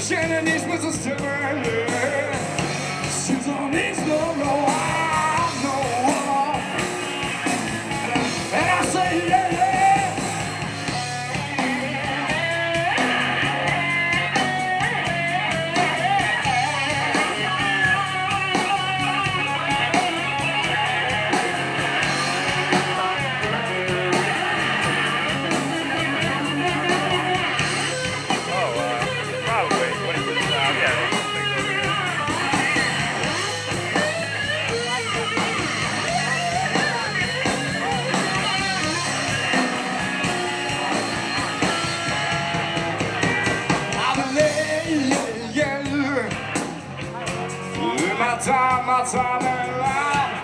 Shannon is with us too. Susan needs no more. And I say, yeah, yeah. Probably. What is it? Yeah. My time in life.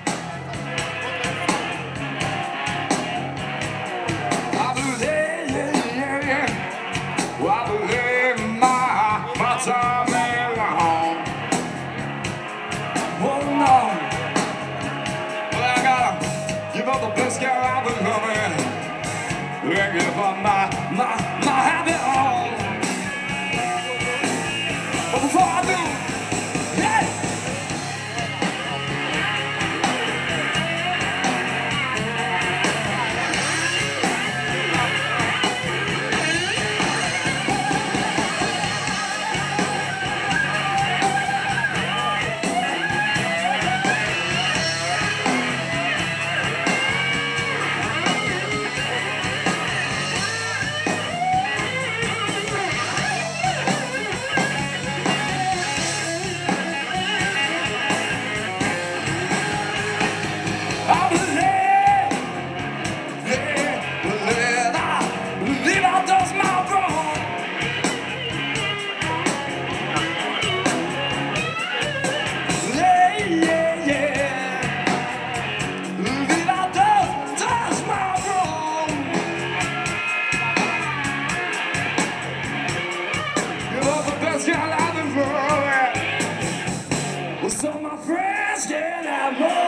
I believe my time in life. Oh no, well, I gotta give up the best girl I've been loving and give up my happy home. But before I do, yeah. I believe I does my wrong. Yeah. Believe I does my wrong. You're the best girl I've been for. Well, so my friends get out more.